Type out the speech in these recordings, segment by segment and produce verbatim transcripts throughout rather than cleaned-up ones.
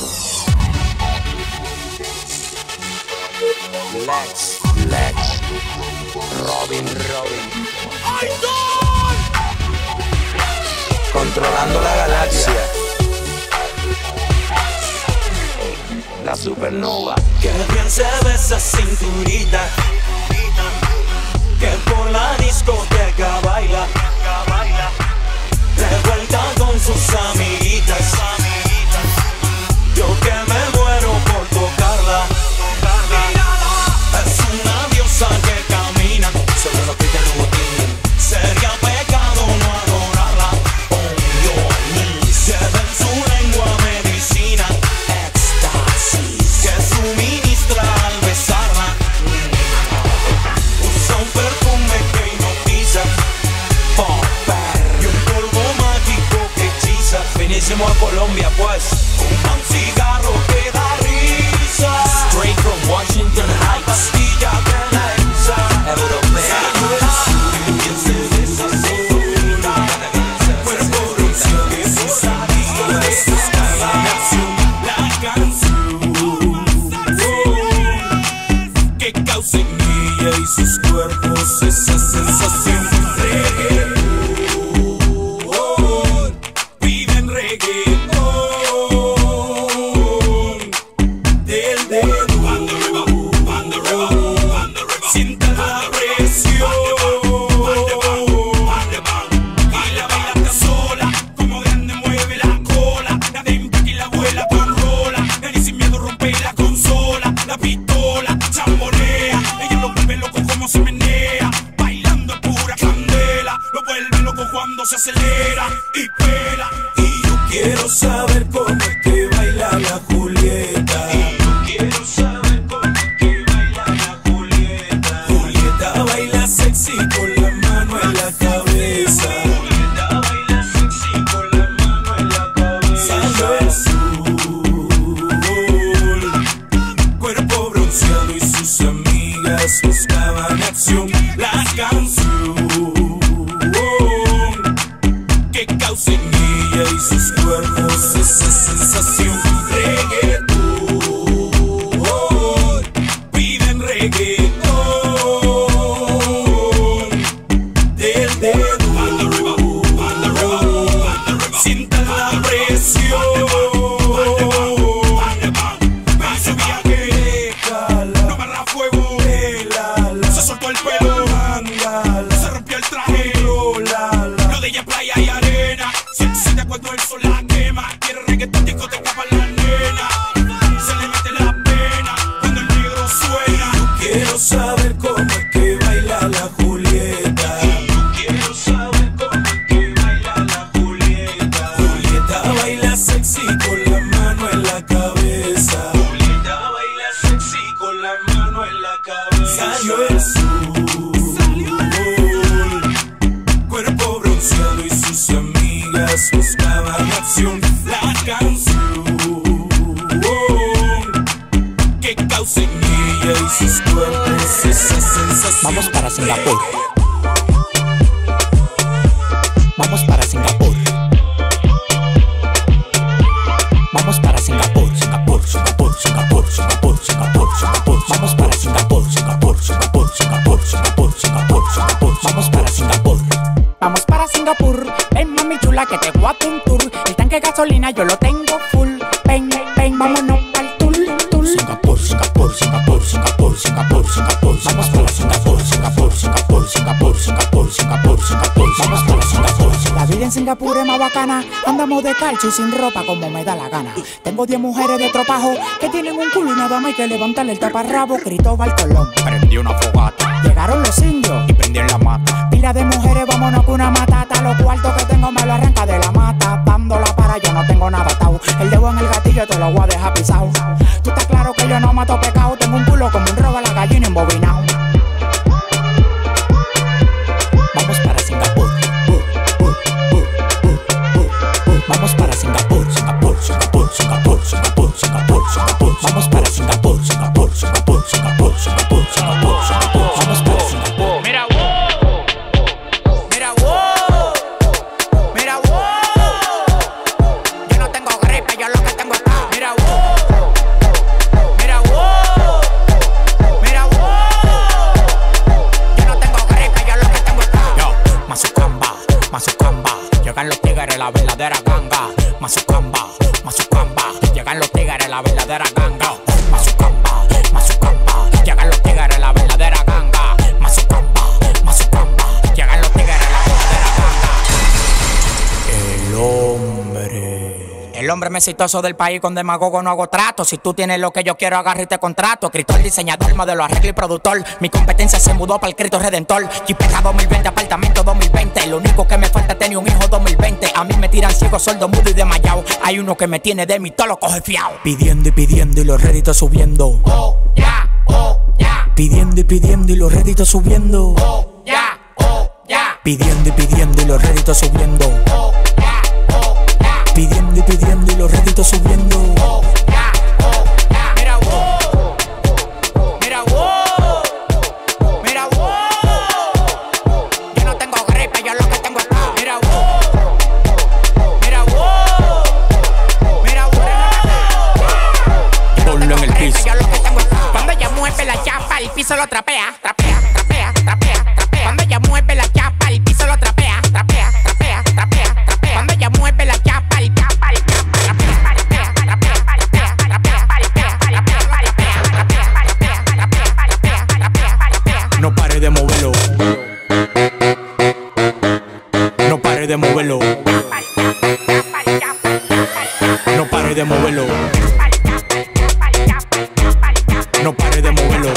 Lex, Lex, Robin, Robin. Controlando la galaxia. La supernova. Que bien se ve esa cinturita, que por la discoteca baila, revuelta con sus amiguitas. Yo que me muero por tocarla. Es una diosa que camina sobre los pies de un botín. Sería pecado no adorarla. Oh, Dios, lleva en su lengua medicina, éxtasis, que suministra al besarla. Usa un perfume que hipnotiza, popper, y un polvo mágico que hechiza. Finísimo a Colombia pues, fuma un cigarro que da risa. Straight from Washington Heights, pastilla que la hecha europea. Bien se ve esa cintura, cuerpo bronceado que sus amigas buscan la canción que causa en ella y sus cuerpos esa sensación. Reggaetón, piden reggaetón del dedo. Siente la presión y la baila sola, como grande mueve la cola, la de y la abuela con rola, nadie sin miedo rompe la consola, la pistola chambonea, ella lo vuelve loco como se menea, bailando pura candela, lo vuelve loco cuando se acelera y pela. Y yo quiero saber cómo es que baila la Julieta. Y yo quiero saber cómo es que baila la Julieta. Julieta baila sexy con la mano en la cabeza. Julieta baila sexy con la mano en la cabeza. Salió el sol, cuerpo bronceado y sus amigas buscaban acción. La canción que causa en ella y sus cuerpos esa sensación. Reggaetón, piden reggaetón del dedo. Sienta la presión. Me hizo viaje, no me arra fuego. Se soltó el pelo, se rompió el traje. Lo de ella es playa y arena. Se excita cuando el sol la quema. Quiere reggaetón, discoteca para la nena. Se le mete la pena cuando el negro suena. Yo quiero saber cómo es que baila la Julieta. Yo quiero saber cómo es que baila la Julieta. Julieta baila sexy con la mano en la cabeza. Julieta baila sexy con la mano en la cabeza. Salió el sol, cuerpo bronceado y sus amigas buscaban acción. La canción que causa en ella y sus cuerpos esa sensación. Vamos para Singapur. Vamos para Singapur. Vamos para Singapur, Singapur, Singapur, Singapur, Singapur, Singapur, Singapur. Vamos para Singapur, Singapur, Singapur, Singapur, Singapur, Singapur, Singapur. Vamos para Singapur. Vamos para Singapur, ven mami chula que te voy a un tour. El tanque de gasolina yo lo tengo full. Ven, ven, vámonos al tour, tour. Singapur, Singapur, Singapur, Singapur, Singapur, Singapur. Vamos para Singapur, Singapur, Singapur, Singapur, Singapur, Singapur, Singapur. Vamos para Singapur. La vida en Singapur es más bacana. Andamos de calcio y sin ropa como me da la gana. Tengo diez mujeres de tropajo que tienen un culo y nada más hay que levantarle el taparrabo. Cristóbal Colón Prendí una fogata llegaron los indios y prendí en la mata. Pila de mujeres, vámonos con una matata. Los cuartos que tengo me lo arranca de la mata. Dándola para yo no tengo nada atado. El dedo en el gatillo te lo voy a dejar pisado. Tú estás claro que yo no mato pecado. Tengo un culo como un robo a la gallina embobinado. Vamos para Singapur. Vamos para Singapur, Singapur, Singapur, Singapur, Singapur, Singapur, Singapur. Vamos para Singapur, Singapur, Singapur, Singapur, Singapur, Singapur, Singapur. Vamos para Singapur. Mira, wow. tigres, la verdadera ganga. Mazucamba, mazucamba, llegan los tigres, la verdadera ganga. Mazucamba, mazucamba, llegan los tigres, la verdadera ganga. Mazucamba, mazucamba, llegan los tigres, la verdadera ganga. El hombre. El hombre más exitoso del país, con demagogo no hago trato. Si tú tienes lo que yo quiero, agarra y te contrato. Escritor, diseñador, modelo, arreglo y productor. Mi competencia se mudó para el Cristo Redentor. Jipeta dos mil veinte, apartamento dos mil veinte. Lo único que me falta es tener un hijo dos mil veinte. A mí me tiran ciego, sordo, mudo y desmayado. Hay uno que me tiene de mí, todo lo coge fiao. Pidiendo y pidiendo y los réditos subiendo. Oh, ya, yeah, oh, ya. Yeah. Pidiendo y pidiendo y los réditos subiendo. Oh, ya, yeah, oh, ya. Yeah. Pidiendo y pidiendo y los réditos subiendo. Oh, pidiendo y pidiendo y los réditos subiendo. Oh, yeah, oh, yeah. Mira, wow. Mira, wow. Mira, wow. Yo no tengo gripe, yo lo que tengo es paz. Mira, wow. Mira, wow. Mira, wow. Ponlo en el piso. Yo lo que tengo es paz. Cuando ella mueve la chapa, el piso lo trapea. Trapea, trapea, trapea, trapea. Cuando ella mueve la chapa, el piso lo trapea. Trapea, trapea, trapea, trapea. Cuando ella mueve la chapa. No pare de moverlo. No pare de moverlo. No pare de moverlo. No pare de moverlo.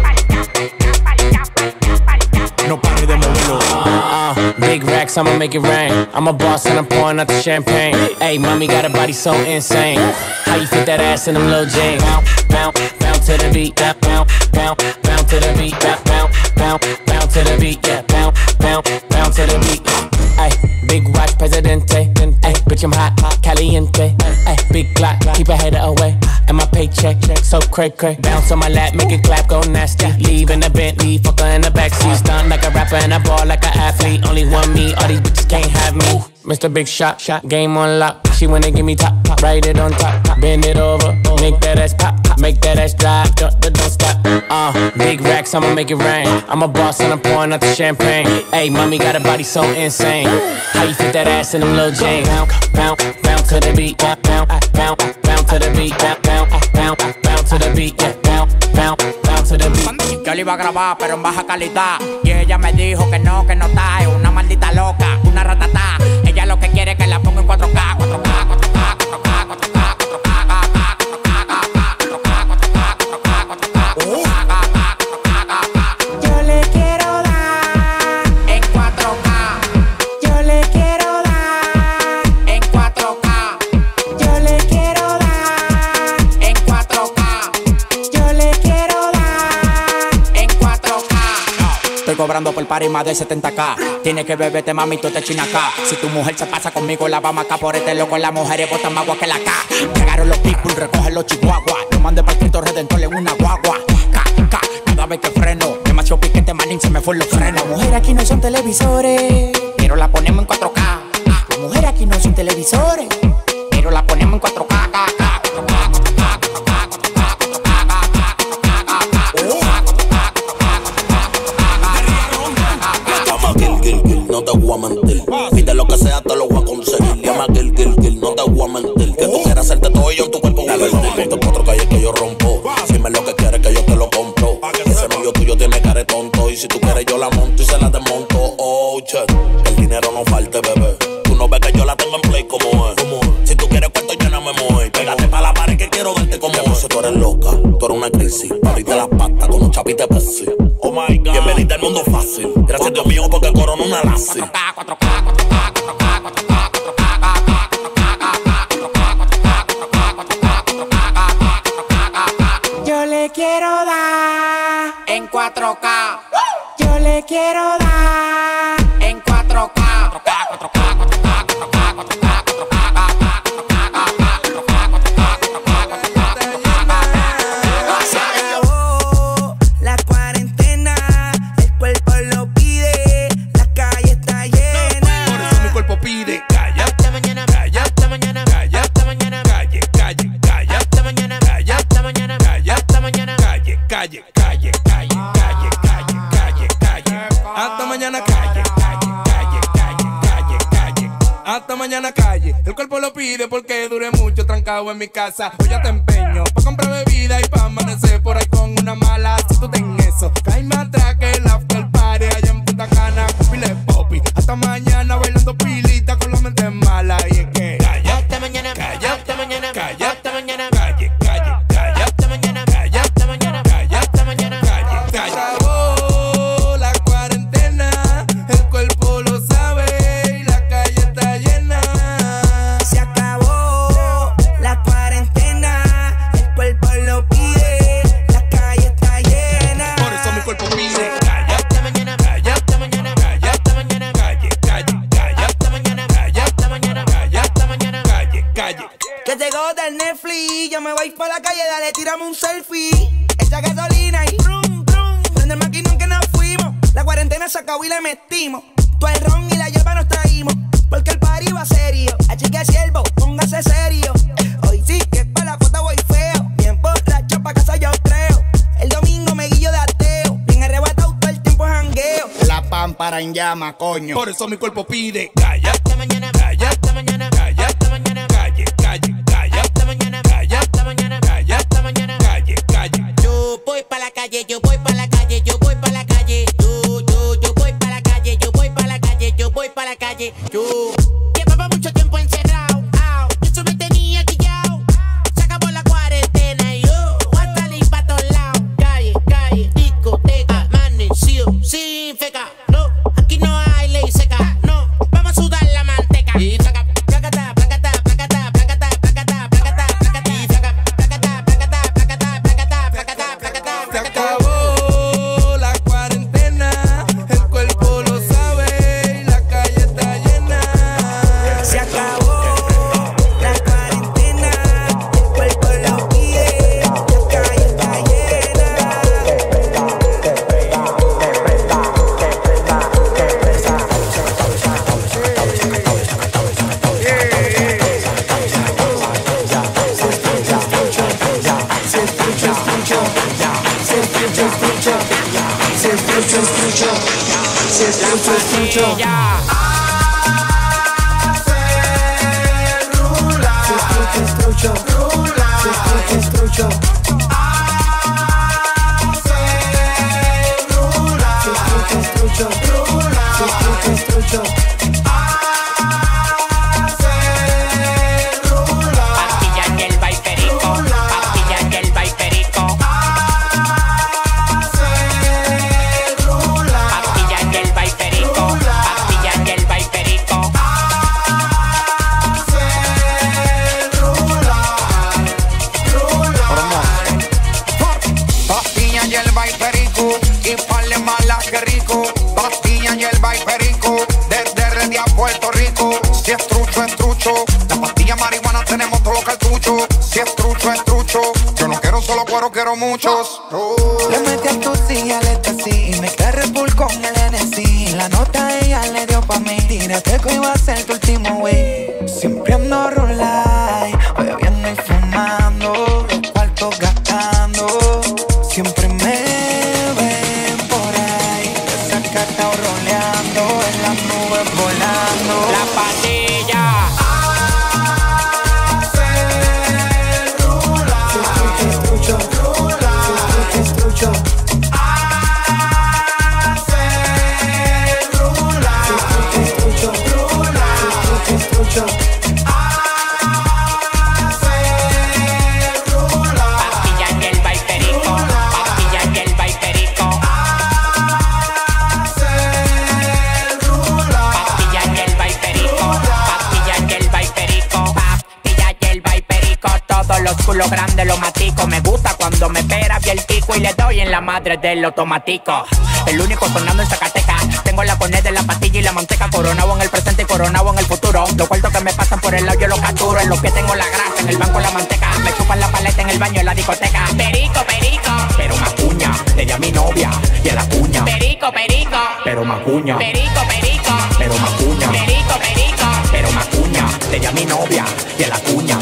No pare de moverlo. Uh, big racks, I'ma make it rain. I'm a boss and I'm pouring out the champagne. Hey, mommy got a body so insane. How you fit that ass in them little jeans? Bounce, bounce, bounce to the beat. Bounce, bounce, bounce to the beat. Bounce, bounce, bounce to the beat. Yeah, bounce, bounce, bounce to the beat. Ay, big watch, presidente. Ay, bitch, I'm hot, caliente. Ay, big clock, keep a header away. And my paycheck, so cray cray. Bounce on my lap, make it clap, go nasty. Leave in the Bentley, fuck her in the backseat. Stunt like a rapper and I ball like an athlete. Only one me, all these bitches can't have me. Mister Big Shot, shot, game on lock. She wanna give me top, top, write it on top, top. Bend it over, make that ass pop, pop. Make that ass drop, don't, don't stop. Uh, big racks, I'ma make it rain. I'm a boss and I'm pouring out the champagne. Hey, mommy got a body so insane. How you fit that ass in them little jeans? Bounce, bounce, bounce to the beat. Bounce, bounce, bounce, bounce to the beat. Bounce, bounce, bounce, bounce to the beat. Yeah, bounce, bounce, bounce to the beat. Yo le iba a grabar, pero en baja calidad. Y ella me dijo que no, que no está. Es una maldita loca, una ratata. Ella lo que quiere es que la ponga en cuatro K, cuatro K, cuatro K, cuatro K, cuatro K, cuatro K, Yo le quiero dar en cuatro K. Yo le quiero dar en cuatro K. Yo le quiero dar en cuatro K. Yo le quiero dar en cuatro K. Estoy cobrando por party más de setenta K. Tienes que beberte, mami, tú te china acá. Si tu mujer se pasa conmigo, la vamos acá por este loco. Las mujeres botan más agua que la K. Llegaron los people, recogen los chihuahuas. Lo mandé para el Cristo Redentor en una guagua. K, K, cada vez que freno. Demasiado piquete, manín, se me fue los frenos. Las mujeres aquí no son televisores, pero la ponemos en cuatro K. Las mujeres aquí no son televisores, pero la ponemos en cuatro K. K, K, cuatro K, cuatro K, cuatro K, cuatro K, cuatro K, Gil, Gil, Gil, no te voy a mentir. Pide lo que sea, te lo voy a conseguir. Llama Gil, Gil, Gil, no te voy a mentir. Que tú quieras hacerte todo y yo en tu cuerpo voy a invertir. Ponte cuatro calles que yo rompo. Dime lo que quieres que yo te lo compro. Ese novio tuyo tiene cara de tonto. Y si tú quieres yo la monto y se la desmonto. Oh, che, que el dinero no falte, bebé. Tú no ves que yo la tengo en play como es. Si tú quieres cuento yo no me muevo. Pégate pa' la pared que quiero darte como es. Tú eres loca, tú eres una crisis. Abrirte las patas con un chapite Pepsi. Oh my God, bienvenida al mundo fácil. Gracias Dios mío porque corona una lazi. cuatro K, cuatro K, cuatro K, cuatro K, cuatro K, cuatro K. Yo le quiero dar en cuatro K. Yo le quiero dar en cuatro K. cuatro K, cuatro K, cuatro K, cuatro K, cuatro K, cuatro La cuarentena, el cuerpo lo pide, la calle está llena. Por eso mi cuerpo pide calla, hasta mañana, calla, hasta mañana, calla, hasta mañana, calle, calle, calla, hasta mañana, calla, hasta mañana, calla, hasta mañana, calle, calle, calle, calle, calle, calle, calle, calle, hasta mañana, calle, calle, calle, calle, calle, calle, hasta mañana calle. El cuerpo lo pide porque duré mucho trancado en mi casa. Hoy ya te empeño pa' comprar bebida y pa' amanecer por ahí con una mala. Si tú ten eso, caíme atrás que el after party allá en Punta Cana con pile popi. Hasta mañana bailando pilita con la mente mala. Y es que calla, hasta mañana, calla, hasta mañana, calla, hasta mañana, calle, calle, calla, hasta mañana, calla, hasta mañana, calla, hasta mañana, calle, calla. Acabó la cuarentena, el cuerpo lo sabe y la calle está llena. Se acabó la cuarentena, el cuerpo lo pide, la calle está llena. Por eso mi cuerpo pide calla, hasta mañana, calla, hasta mañana, calla, hasta mañana, calle, calle, calla, hasta mañana, calla, hasta mañana, calla, hasta mañana, calle, calle. Que llegó del Netflix, yo me voy pa' la calle, dale, tirame un selfie. Echa gasolina y brum, brum. Prende el maquinón que nos fuimos. La cuarentena se acabó y le metimos. Todo el ron y la hierba nos traímos. Porque el party va serio. Así que siervo, póngase serio. Hoy sí que pa' la foto voy feo. Bien borracho pa' casa yo creo. El domingo me guillo de ateo. Bien arrebatado todo el tiempo jangueo. La pámpara en llama, coño. Por eso mi cuerpo pide calla, hasta mañana, calla, hasta mañana, calla, hasta mañana, calle, calle, calla, hasta mañana, calla, hasta mañana, calla, hasta mañana. calle, calle. Yo voy pa' la calle, yo voy pa' la calle, yo voy pa' la calle. Yo, yo, yo voy pa' la calle, yo voy pa' la calle, yo voy pa' la calle. Yo llevaba mucho tiempo encerrado, au, eso me tenía quillao. Se acabó la cuarentena y yo voy a salir pa' todos lados. Calle, calle, discoteca, amanecido, sin feca. No, aquí no hay ley seca, no, vamos a sudar la manteca. Y saca, placata, placata, placata, placata, placata, placata, placata, y saca, placata, placata, placata, placata, placata, placata, Se placata. acabó la cuarentena, el cuerpo lo sabe y la calle está llena. Se acabó la cuarentena, el cuerpo lo pide, la calle está llena. Pastilla en hierba y perico, pastilla en hierba y perico. Pastilla en hierba y perico, pastilla en hierba y perico. Pastilla, hierba y perico, y parle mala que rico. Pastilla, hierba y perico, desde Ready a Puerto Rico. Si es trucho, es trucho. La pastilla marihuana tenemos todos los cartuchos. Si es trucho, es trucho. Yo no quiero solo cuero, quiero muchos. Le metí a tu silla, le sí, y me quedé Red Bull con el N C. La nota ella le dio pa' mí. Tírate que iba a ser tu último wey. Siempre ando rulay, bebiendo y fumando, los cuartos gastando. Siempre me ven por ahí, desacatado roleando, en las nubes volando. La pastilla. Pastilla en hierba y perico, pastilla en hierba y perico. Pastilla en hierba y perico, pastilla en hierba y perico. Pastilla, hierba y perico, todos los culos grandes los matico. Me gusta cuando me espera bien el pico y le doy en la madre del automático. El único sonando en Zacatecas. Tengo la corneta de la pastilla y la manteca. Coronado en el presente y coronado en el futuro. Los cuartos que me pasan por el lado yo los capturo. En los pies tengo la grasa, en el banco la manteca. Me chupan la paleta en el baño en la discoteca. Perico, perico, pero macuña. Le di a mi novia y a la cuña. Perico, perico, pero macuña. Perico, perico, pero macuña. Perico, perico, pero macuña. Le di a mi novia y a la cuña.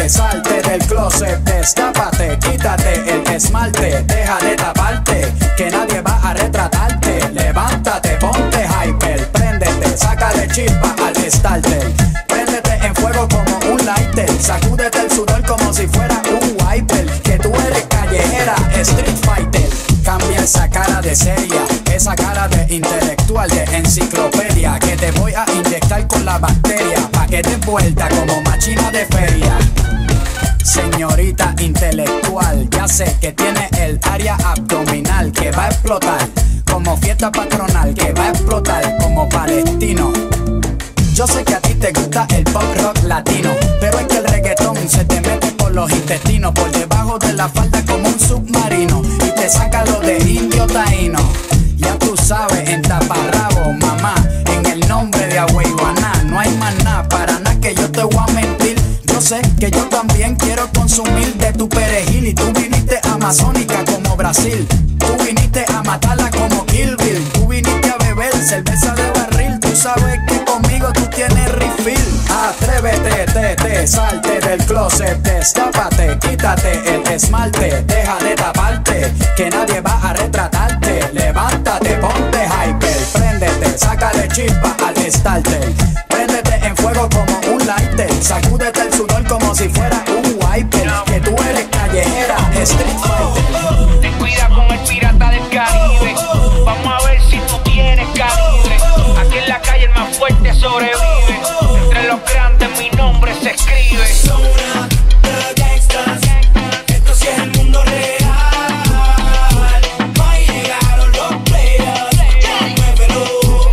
Atrévete, salte del closet, destápate, quítate el esmalte, deja de taparte, que nadie va a retratarte. Levántate, ponte hyper, préndete, sácale chispa al starter. Préndete en fuego como un lighter, sacúdete el sudor como si fuera un wiper. Que tú eres callejera, street fighter. Cambia esa cara de seria, esa cara de intelectual, de enciclopedia, que te voy a inyectar con la bacteria, pa' que te vuelta como machina de feria. Señorita intelectual, ya sé que tiene el área abdominal que va a explotar como fiesta patronal, que va a explotar como palestino. Yo sé que a ti te gusta el pop rock latino, pero es que el reggaetón se te mete por los intestinos, por debajo de la falda como un submarino, y te saca lo de indio taíno. Ya tú sabes, en taparrabo, mamá, en el nombre de Agüeyuaná, no hay más nada, para nada que yo te voy a mentir. Yo sé que yo también quiero consumir de tu perejil, y tú viniste amazónica como Brasil, tú viniste a matarla como Kill Bill, tú viniste a beber cerveza de barril, tú sabes que conmigo tú tienes refill. Atrévete, te, te, salte del closet, destápate, quítate el esmalte, deja de taparte, que nadie va a retratarte. Levántate, ponte hyper, préndete, sácale chispa al starter. Préndete en fuego como un lighter, sacúdete el sudor como si fuera un wiper. Que tú eres callejera, street fighter. Ten cuidado con el pirata del Caribe. Vamos a ver si tú tienes calibre. Aquí en la calle el más fuerte sobrevive. Entre los grandes mi nombre se escribe. Zona de gangsters, esto sí es el mundo real. Ahí llegaron los players, muévelo.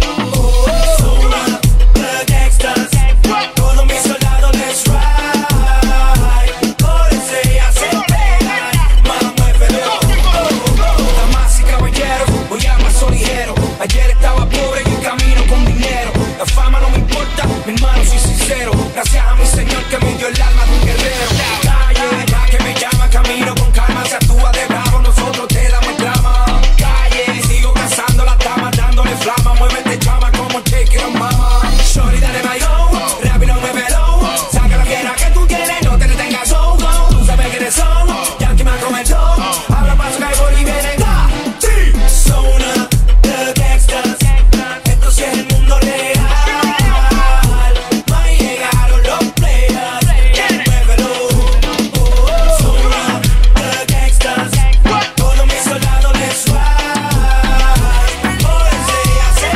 Zona de gangsters, todos mis soldados let's ride. Por ese ya se pegan, más muévelo. Damas y caballeros, voy a paso ligero. Ayer estaba pobre y en camino con dinero. La fama no me importa, mi hermano soy sincero. Gracias a mi Señor que me dio el alma de un guerrero. Calle, ya que me llama, camino con calma. Se actúa de bravo, nosotros te damos drama. Calle, sigo cazando las damas, dándole flama. Muévete chama como Take It On Mama. Shorty, dale mayo, rápido muévelo. Saca la fiera que tú tienes, no te detengas solo. Tú sabes que eres solo, ya que me acometió. Habla paso, caigo y viene. Zona de gangsters, esto sí es el mundo real. Ahí llegaron los players, muévelo. Zona de gangsters, todos mis soldados let's ride. Por ese ya se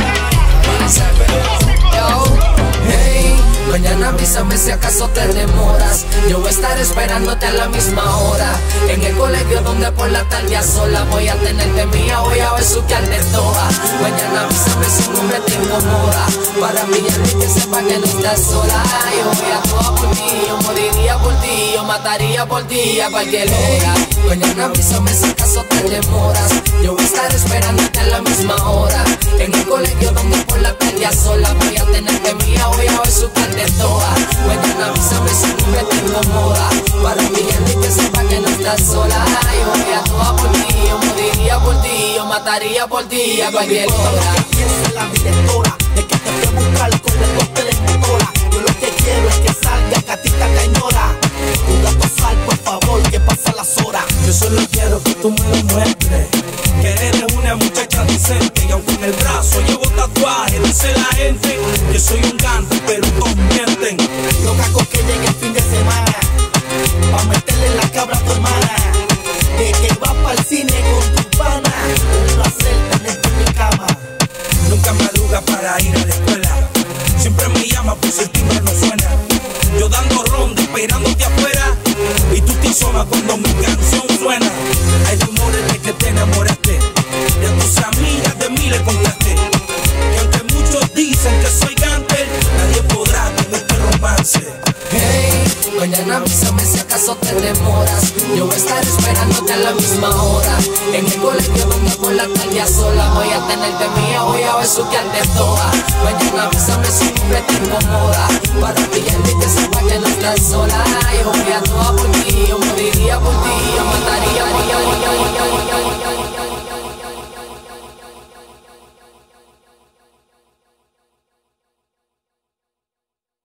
pegan. Hey, mañana avísame si acaso te demoras. Yo voy a estar esperándote a la misma hora. En el colegio donde por la tarde a sola voy a tenerte mía, voy a besuquear de toa. Mañana avísame si no me te incomoda. Para mí es que sepa que no estás sola. Yo voy a toa por ti, yo moriría por ti, yo mataría por ti a cualquier hora. Mañana avísame si acaso te demoras. Yo voy a estar esperándote a la misma hora. En el colegio donde por la tarde a sola voy a tenerte mía, voy a besuquear de toa. Mañana avísame si no me te incomoda. Para mí es que sepa que no estás sola. Yo voy a toa por ti, yo moriría por ti, yo mataría por ti a cualquier hora. Piensa la directora de que te fue a buscar con el golpe de motora. Yo lo que quiero es que salga Catita Cañora. Un gato sal, por favor, que pasa las horas. Yo solo quiero que tú me lo muestres, que eres una muchacha decente. Y aunque en el brazo llevo tatuaje, dice la gente que soy un gante, pero todos mienten. Los cacos que llega el fin de semana, pa' meterle la cabra a tu hermana. De que vas pa'l cine con tu pana, un placer tenerte en mi cama. Nunca madruga para ir a la escuela, siempre me llama por si el timbre no suena. Yo dando ronda, esperándote afuera, y tú te asomas cuando mi canción suena. Hay rumores de que te enamoraste, de tus amigas de mí le contaste, que aunque muchos dicen que soy gante, nadie podrá con este romance. Hey, mañana avísame si acaso te demoras. Yo voy a estar esperándote a la misma hora. En el colegio donde por la tarde a sola voy a tenerte mía, voy a besuquear de toa. Mañana